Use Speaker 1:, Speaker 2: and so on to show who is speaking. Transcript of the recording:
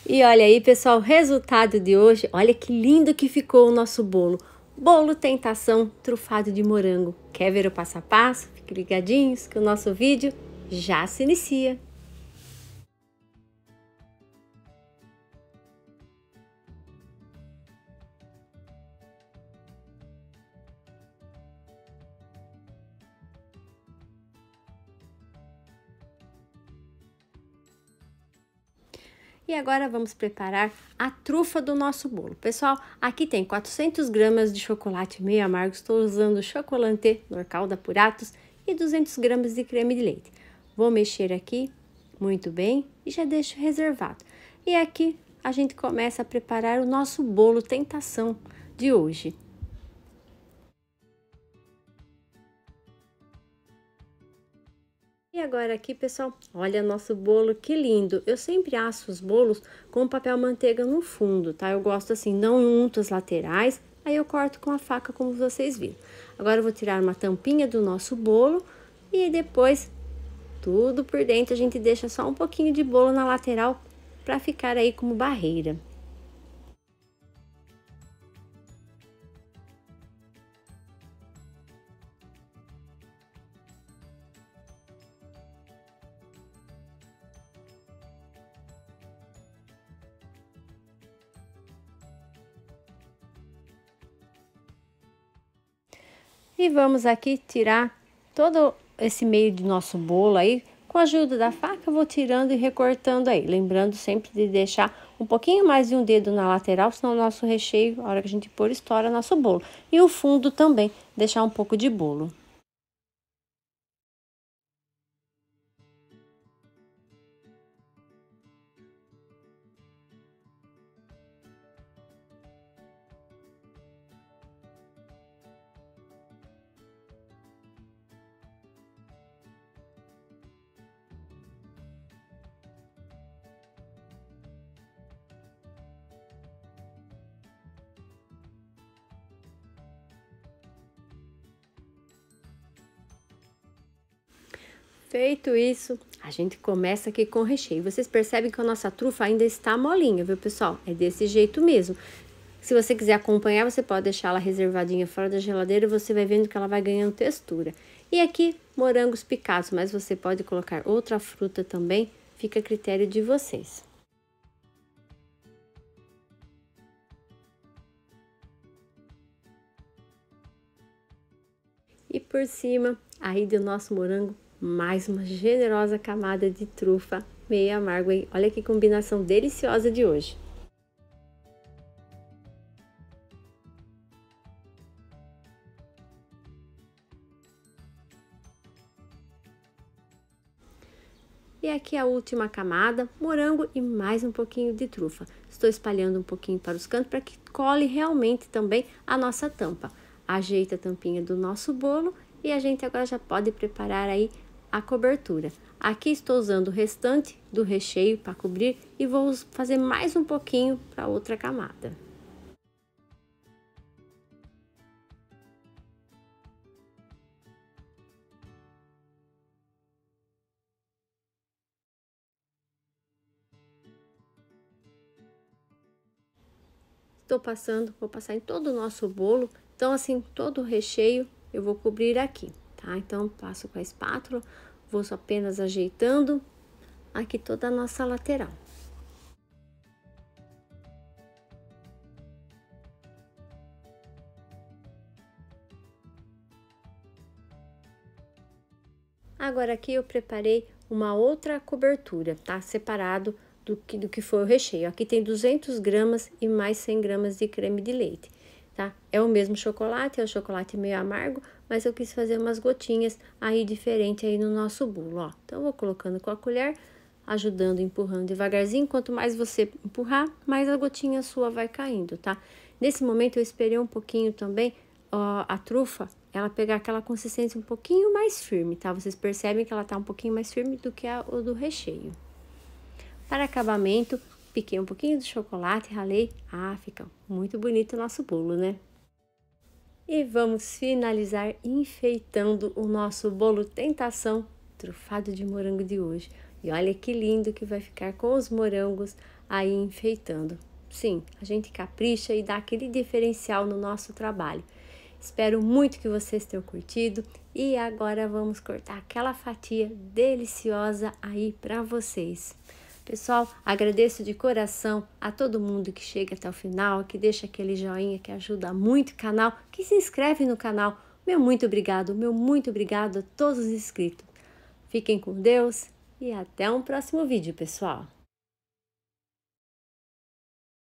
Speaker 1: E olha aí, pessoal, o resultado de hoje. Olha que lindo que ficou o nosso bolo. Bolo tentação trufado de morango. Quer ver o passo a passo? Fiquem ligadinhos que o nosso vídeo já se inicia. E agora vamos preparar a trufa do nosso bolo. Pessoal, aqui tem 400 gramas de chocolate meio amargo. Estou usando chocolate Norcal da Puratos e 200 gramas de creme de leite. Vou mexer aqui muito bem e já deixo reservado. E aqui a gente começa a preparar o nosso bolo tentação de hoje. E agora aqui, pessoal, olha nosso bolo, que lindo. Eu sempre asso os bolos com papel manteiga no fundo, tá? Eu gosto assim, não unto as laterais, aí eu corto com a faca, como vocês viram. Agora eu vou tirar uma tampinha do nosso bolo e depois tudo por dentro a gente deixa só um pouquinho de bolo na lateral para ficar aí como barreira. E vamos aqui tirar todo esse meio do nosso bolo aí. Com a ajuda da faca eu vou tirando e recortando aí. Lembrando sempre de deixar um pouquinho mais de um dedo na lateral, senão o nosso recheio, a hora que a gente pôr, estoura nosso bolo. E o fundo também, deixar um pouco de bolo. Feito isso, a gente começa aqui com o recheio. Vocês percebem que a nossa trufa ainda está molinha, viu, pessoal? É desse jeito mesmo. Se você quiser acompanhar, você pode deixar ela reservadinha fora da geladeira e você vai vendo que ela vai ganhando textura. E aqui, morangos picados, mas você pode colocar outra fruta também, fica a critério de vocês. E por cima, aí do nosso morango, mais uma generosa camada de trufa meio amargo, hein? Olha que combinação deliciosa de hoje. E aqui a última camada, morango e mais um pouquinho de trufa. Estou espalhando um pouquinho para os cantos para que cole realmente também a nossa tampa. Ajeita a tampinha do nosso bolo e a gente agora já pode preparar aí a cobertura. Aqui estou usando o restante do recheio para cobrir e vou fazer mais um pouquinho para outra camada. Estou passando, vou passar em todo o nosso bolo, então assim, todo o recheio eu vou cobrir aqui, tá? Então, passo com a espátula, vou só apenas ajeitando aqui toda a nossa lateral. Agora aqui eu preparei uma outra cobertura, tá? Separado do que foi o recheio. Aqui tem 200 gramas e mais 100 gramas de creme de leite, tá? É o mesmo chocolate, é o chocolate meio amargo, mas eu quis fazer umas gotinhas aí diferente aí no nosso bolo, ó. Então, eu vou colocando com a colher, ajudando, empurrando devagarzinho. Quanto mais você empurrar, mais a gotinha sua vai caindo, tá? Nesse momento, eu esperei um pouquinho também, ó, a trufa, ela pegar aquela consistência um pouquinho mais firme, tá? Vocês percebem que ela tá um pouquinho mais firme do que o do recheio. Para acabamento, piquei um pouquinho de chocolate, ralei. Ah, fica muito bonito o nosso bolo, né? E vamos finalizar enfeitando o nosso bolo tentação trufado de morango de hoje. E olha que lindo que vai ficar com os morangos aí enfeitando. Sim, a gente capricha e dá aquele diferencial no nosso trabalho. Espero muito que vocês tenham curtido e agora vamos cortar aquela fatia deliciosa aí para vocês. Pessoal, agradeço de coração a todo mundo que chega até o final, que deixa aquele joinha que ajuda muito o canal, que se inscreve no canal. Meu muito obrigado a todos os inscritos. Fiquem com Deus e até um próximo vídeo, pessoal.